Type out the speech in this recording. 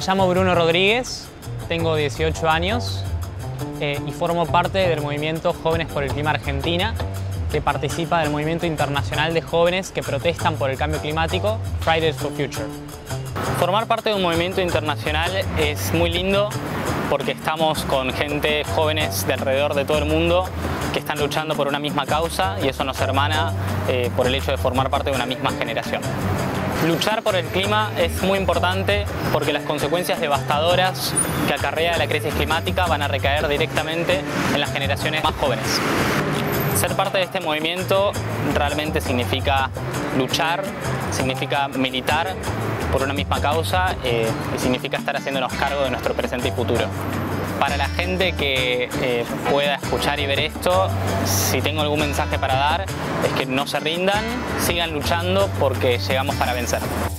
llamo Bruno Rodríguez, tengo 18 años y formo parte del movimiento Jóvenes por el Clima Argentina, que participa del movimiento internacional de jóvenes que protestan por el cambio climático, Fridays for Future. Formar parte de un movimiento internacional es muy lindo porque estamos con gente, jóvenes de alrededor de todo el mundo que están luchando por una misma causa y eso nos hermana por el hecho de formar parte de una misma generación. Luchar por el clima es muy importante porque las consecuencias devastadoras que acarrea la crisis climática van a recaer directamente en las generaciones más jóvenes. Ser parte de este movimiento realmente significa luchar, significa militar por una misma causa y significa estar haciéndonos cargo de nuestro presente y futuro. Para la gente que pueda escuchar y ver esto, si tengo algún mensaje para dar, es que no se rindan, sigan luchando porque llegamos para vencer.